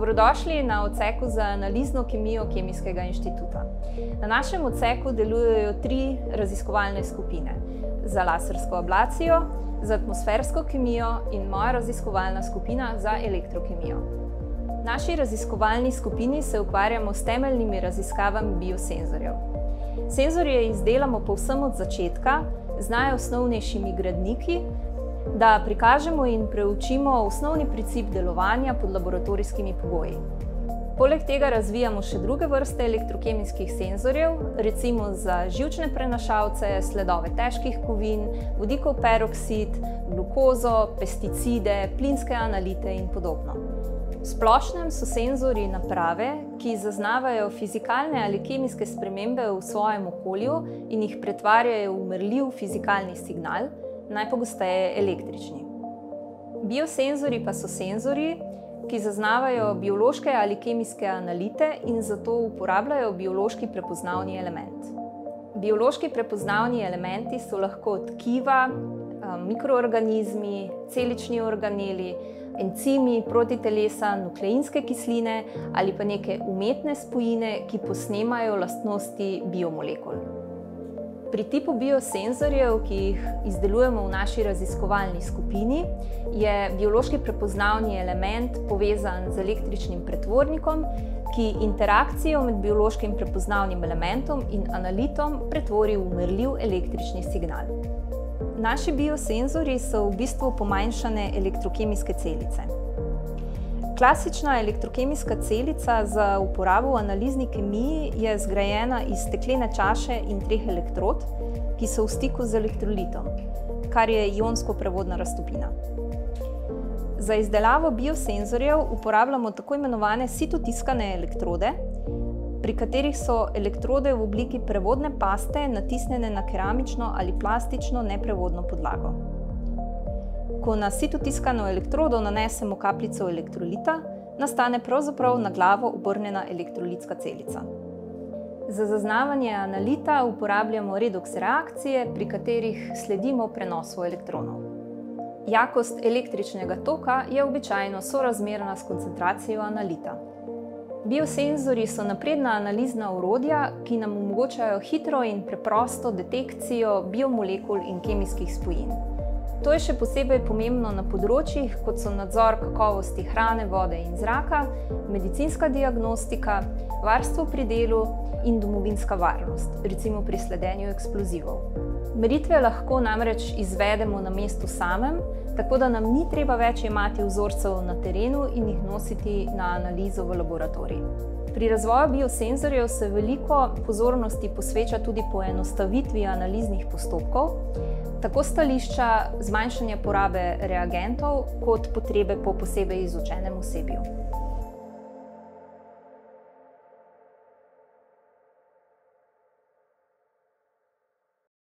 Dobrodošli na odseku za analizno kemijo Kemijskega inštituta. Na našem odseku delujejo 3 raziskovalne skupine: za lasersko ablacijo, za atmosfersko kemijo in moja raziskovalna skupina za elektrokemijo. V naši raziskovalni skupini se ukvarjamo s temeljnimi raziskavami biosenzorjev. Senzorje izdelamo povsem od začetka z najosnovnejšimi gradniki, da prikažemo in preučimo osnovni princip delovanja pod laboratorijskimi pogoji. Poleg tega razvijamo še druge vrste elektrokemijskih senzorjev, recimo za živčne prenašalce, sledove težkih kovin, vodikov peroksid, glukozo, pesticide, plinske analite in podobno. V splošnem so senzorji naprave, ki zaznavajo fizikalne ali kemijske spremembe v svojem okolju in jih pretvarjajo v merljiv fizikalni signal, najpogosteje električni. Biosenzorji pa so senzorji, ki zaznavajo biološke ali kemijske analite in zato uporabljajo biološki prepoznavni element. Biološki prepoznavni elementi so lahko tkiva, mikroorganizmi, celični organeli, encimi, protitelesa, nukleinske kisline ali pa neke umetne spojine, ki posnemajo lastnosti biomolekul. Pri tipu biosenzorjev, ki jih izdelujemo v naši raziskovalni skupini, je biološki prepoznavni element povezan z električnim pretvornikom, ki interakcijo med biološkim prepoznavnim elementom in analitom pretvori v merljiv električni signal. Naši biosenzorji so v bistvu pomanjšane elektrokemijske celice. Klasična elektrokemijska celica za uporabo v analizni kemiji je zgrajena iz steklene čaše in 3 elektrod, ki so v stiku z elektrolitom, kar je ionsko prevodna raztopina. Za izdelavo biosenzorjev uporabljamo tako imenovane sitotiskane elektrode, pri katerih so elektrode v obliki prevodne paste natisnjene na keramično ali plastično neprevodno podlago. Ko na sitotiskano elektrodo nanesemo kapljico elektrolita, nastane pravzaprav na glavo obrnjena elektrolitska celica. Za zaznavanje analita uporabljamo redoks reakcije, pri katerih sledimo prenosu elektronov. Jakost električnega toka je običajno sorazmerna s koncentracijo analita. Biosenzorji so napredna analizna orodja, ki nam omogočajo hitro in preprosto detekcijo biomolekul in kemijskih spojin. To je še posebej pomembno na področjih, kot so nadzor kakovosti hrane, vode in zraka, medicinska diagnostika, varstvo pri delu in domovinska varnost, recimo pri sledenju eksplozivov. Meritve lahko namreč izvedemo na mestu samem, tako da nam ni treba več jemati vzorcev na terenu in jih nositi na analizo v laboratorij. Pri razvoju biosenzorjev se veliko pozornosti posveča tudi poenostavitvi analiznih postopkov, tako stališča zmanjšanja porabe reagentov kot potrebe po posebej izučenem osebju.